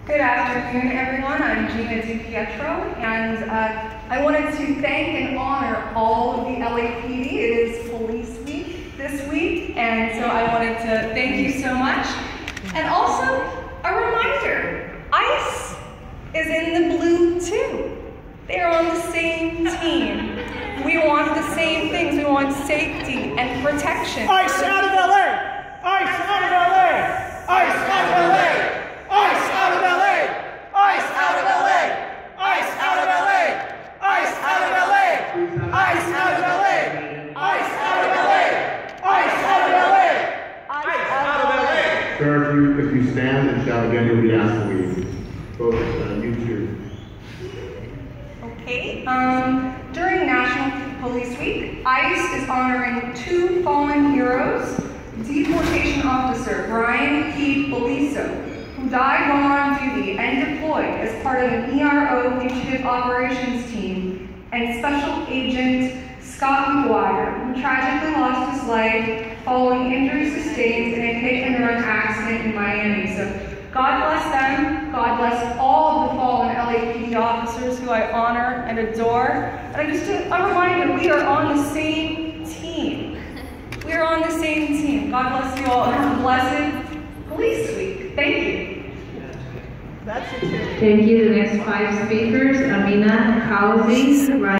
Good afternoon, everyone. I'm Gina DiPietro, and I wanted to thank and honor all of the LAPD. It is Police Week this week, and so I wanted to thank you so much. And also, a reminder, ICE is in the blue too. They are on the same team. We want the same things. We want safety and protection. ICE out of LA! ICE out of LA! ICE out of LA! ICE out of LA! ICE out of LA! ICE out of LA! ICE out of LA! ICE out of LA! ICE out of LA! ICE out of LA! ICE out of LA! Sir, if you stand and shout again, you'll be asked to leave. Both you two. Okay. During National Police Week, ICE is honoring two fallen heroes. Deportation officer Brian P. Beliso, who died while on duty and deployed as part of an ERO Fugitive Operations Team, and Special Agent Scott McGuire, who tragically lost his life following injuries sustained in a hit-and-run accident in Miami. So God bless them. God bless all of the fallen LAPD officers who I honor and adore. And just a reminder, we are on the same team. We are on the same team. God bless you all, and have a blessed Police Week. Thank you. That's it. Thank you. The next 5 speakers, Amina Kauzi.